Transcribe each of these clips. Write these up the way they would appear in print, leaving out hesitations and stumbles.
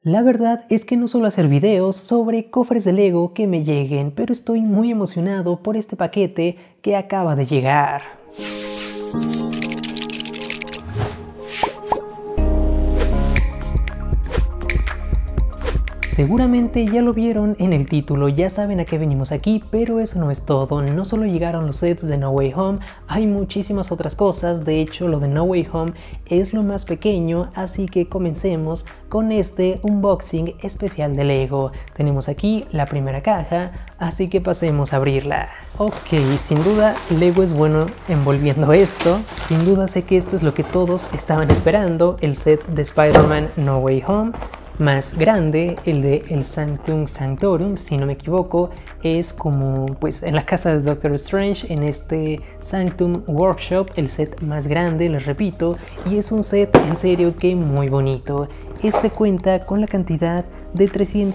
La verdad es que no suelo hacer videos sobre cofres de Lego que me lleguen, pero estoy muy emocionado por este paquete que acaba de llegar. Seguramente ya lo vieron en el título, ya saben a qué venimos aquí, pero eso no es todo. No solo llegaron los sets de No Way Home, hay muchísimas otras cosas. De hecho, lo de No Way Home es lo más pequeño, así que comencemos con este unboxing especial de Lego. Tenemos aquí la primera caja, así que pasemos a abrirla. Ok, sin duda Lego es bueno envolviendo esto. Sin duda sé que esto es lo que todos estaban esperando, el set de Spider-Man No Way Home. Más grande, el de el Sanctum Sanctorum, si no me equivoco, es como pues en la casa de Doctor Strange, en este Sanctum Workshop, el set más grande, les repito, y es un set en serio que muy bonito. Este cuenta con la cantidad de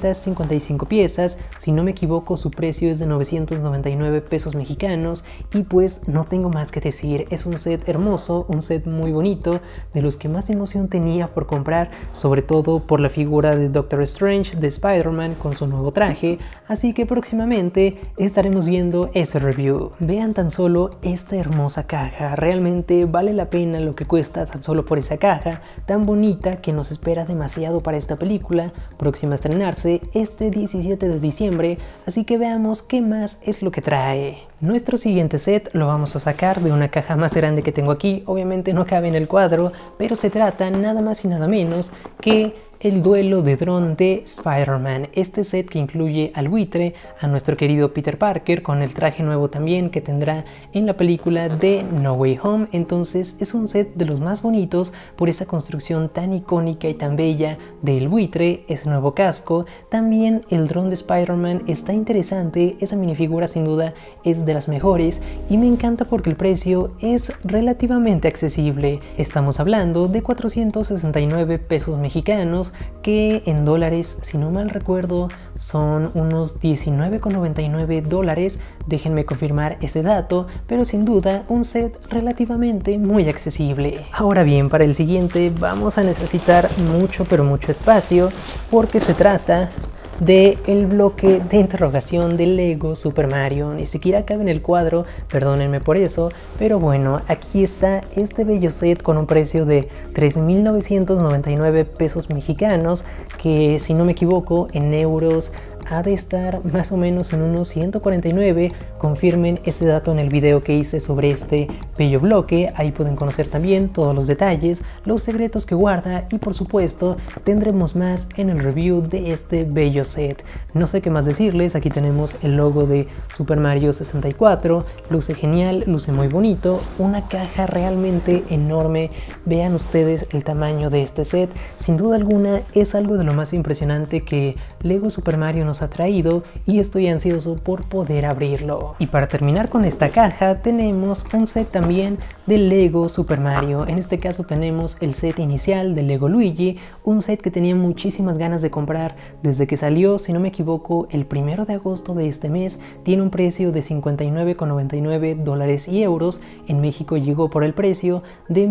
355 piezas, si no me equivoco su precio es de 999 pesos mexicanos y pues no tengo más que decir, es un set hermoso, un set muy bonito, de los que más emoción tenía por comprar, sobre todo por la figura de Doctor Strange, de Spider-Man con su nuevo traje, así que próximamente estaremos viendo ese review. Vean tan solo esta hermosa caja, realmente vale la pena lo que cuesta tan solo por esa caja tan bonita que nos espera demasiado para esta película, próxima a estrenarse este 17 de diciembre, así que veamos qué más es lo que trae. Nuestro siguiente set lo vamos a sacar de una caja más grande que tengo aquí, obviamente no cabe en el cuadro, pero se trata nada más y nada menos que el duelo de dron de Spider-Man, este set que incluye al buitre, a nuestro querido Peter Parker con el traje nuevo también que tendrá en la película de No Way Home. Entonces es un set de los más bonitos por esa construcción tan icónica y tan bella del buitre, ese nuevo casco. También el dron de Spider-Man está interesante, esa minifigura sin duda es de las mejores y me encanta porque el precio es relativamente accesible. Estamos hablando de 469 pesos mexicanos, que en dólares, si no mal recuerdo, son unos 19,99 dólares. Déjenme confirmar ese dato, pero sin duda un set relativamente muy accesible. Ahora bien, para el siguiente vamos a necesitar mucho, pero mucho espacio, porque se trata de el bloque de interrogación de Lego Super Mario. Ni siquiera cabe en el cuadro, perdónenme por eso, pero bueno, aquí está este bello set con un precio de 3.999 pesos mexicanos, que si no me equivoco en euros ha de estar más o menos en unos 149. Confirmen este dato en el video que hice sobre este bello bloque, ahí pueden conocer también todos los detalles, los secretos que guarda y por supuesto tendremos más en el review de este bello set. No sé qué más decirles, aquí tenemos el logo de Super Mario 64, luce genial, luce muy bonito, una caja realmente enorme. Vean ustedes el tamaño de este set, sin duda alguna es algo de lo más impresionante que Lego Super Mario nos ha traído y estoy ansioso por poder abrirlo. Y para terminar con esta caja tenemos un set también de Lego Super Mario. En este caso tenemos el set inicial de Lego Luigi, un set que tenía muchísimas ganas de comprar desde que salió, si no me equivoco, el 1 de agosto de este mes. Tiene un precio de 59,99 dólares y euros. En México llegó por el precio de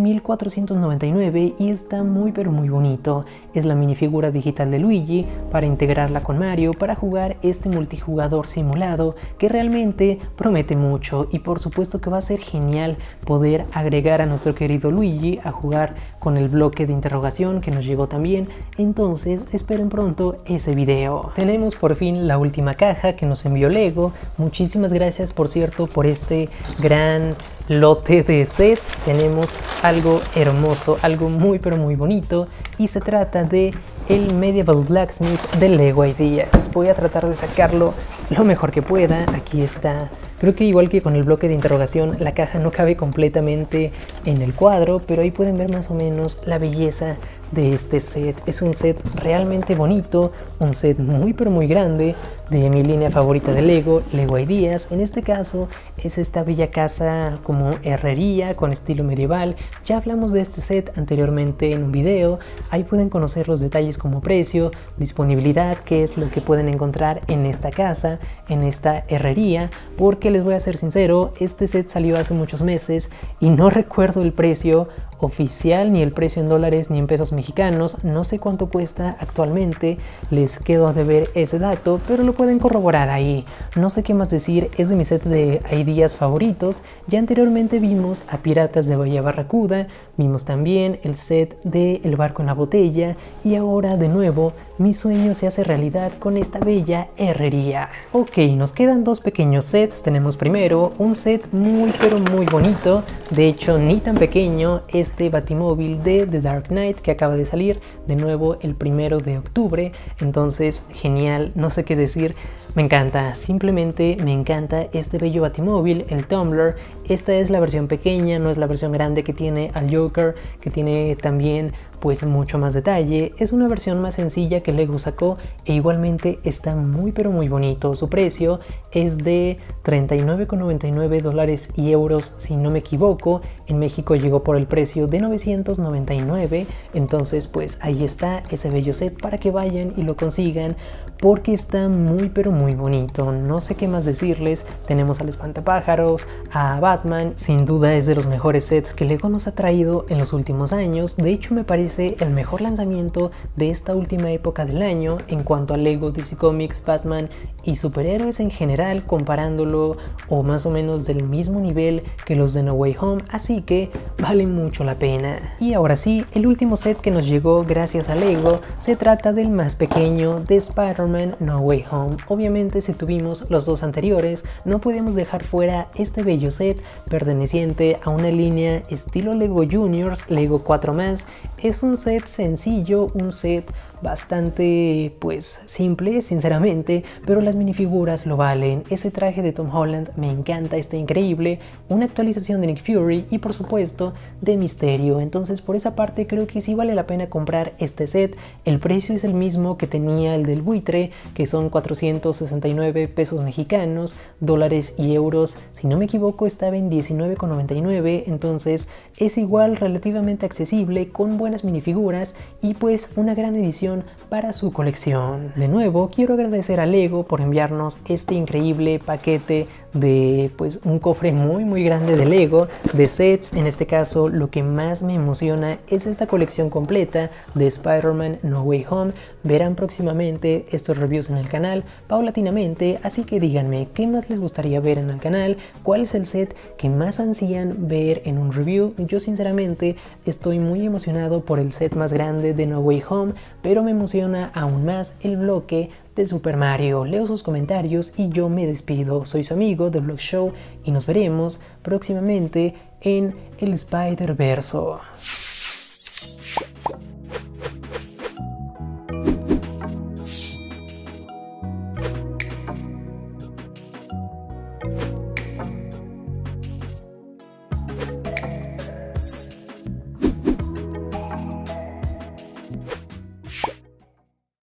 1.499 y está muy pero muy bonito. Es la minifigura digital de Luigi para integrarla con Mario, para jugar este multijugador simulado que realmente promete mucho y por supuesto que va a ser genial poder agregar a nuestro querido Luigi a jugar con el bloque de interrogación que nos llegó también. Entonces esperen pronto ese video. Tenemos por fin la última caja que nos envió Lego. Muchísimas gracias por cierto por este gran lote de sets. Tenemos algo hermoso, algo muy pero muy bonito y se trata de el Medieval Blacksmith de Lego Ideas. Voy a tratar de sacarlo lo mejor que pueda. Aquí está. Creo que igual que con el bloque de interrogación, la caja no cabe completamente en el cuadro, pero ahí pueden ver más o menos la belleza de este set. Es un set realmente bonito, un set muy pero muy grande, de mi línea favorita de Lego, Lego Ideas. En este caso es esta bella casa como herrería con estilo medieval. Ya hablamos de este set anteriormente en un video, ahí pueden conocer los detalles como precio, disponibilidad, qué es lo que pueden encontrar en esta casa, en esta herrería, porque les voy a ser sincero, este set salió hace muchos meses y no recuerdo el precio oficial, ni el precio en dólares ni en pesos mexicanos. No sé cuánto cuesta actualmente, les quedo a deber ese dato, pero lo pueden corroborar ahí. No sé qué más decir, es de mis sets de ideas favoritos. Ya anteriormente vimos a Piratas de Bahía Barracuda, vimos también el set de El barco en la botella y ahora de nuevo mi sueño se hace realidad con esta bella herrería. Ok, nos quedan dos pequeños sets. Tenemos primero un set muy pero muy bonito, de hecho ni tan pequeño, este Batimóvil de The Dark Knight que acaba de salir de nuevo el 1 de octubre, entonces genial, no sé qué decir. Me encanta, simplemente me encanta este bello Batimóvil, el Tumbler. Esta es la versión pequeña, no es la versión grande que tiene al Joker, que tiene también pues mucho más detalle. Es una versión más sencilla que Lego sacó e igualmente está muy pero muy bonito. Su precio es de $39,99 y euros si no me equivoco. En México llegó por el precio de 999, entonces pues ahí está ese bello set para que vayan y lo consigan porque está muy pero muy bonito. No sé qué más decirles. Tenemos al espantapájaros, a Batman. Sin duda es de los mejores sets que Lego nos ha traído en los últimos años. De hecho me parece el mejor lanzamiento de esta última época del año en cuanto a Lego, DC Comics, Batman y superhéroes en general, comparándolo o más o menos del mismo nivel que los de No Way Home, así que vale mucho la pena. Y ahora sí, el último set que nos llegó gracias a Lego se trata del más pequeño, de Spider-Man No Way Home. Obviamente si tuvimos los dos anteriores, no podemos dejar fuera este bello set perteneciente a una línea estilo Lego Juniors, Lego 4+. Es un set sencillo, un set bastante pues simple sinceramente, pero las minifiguras lo valen. Ese traje de Tom Holland me encanta, está increíble, una actualización de Nick Fury y por supuesto de Misterio, entonces por esa parte creo que sí vale la pena comprar este set. El precio es el mismo que tenía el del buitre, que son 469 pesos mexicanos, dólares y euros si no me equivoco estaba en 19,99, entonces es igual, relativamente accesible, con buenas minifiguras y pues una gran edición para su colección. De nuevo quiero agradecer a Lego por enviarnos este increíble paquete de pues un cofre muy grande de Lego, de sets. En este caso lo que más me emociona es esta colección completa de Spider-Man No Way Home. Verán próximamente estos reviews en el canal paulatinamente, así que díganme qué más les gustaría ver en el canal, cuál es el set que más ansían ver en un review. Yo sinceramente estoy muy emocionado por el set más grande de No Way Home, pero me emociona aún más el bloque de Super Mario. Leo sus comentarios y yo me despido. Soy su amigo The Vlog Show y nos veremos próximamente en el Spider-Verso.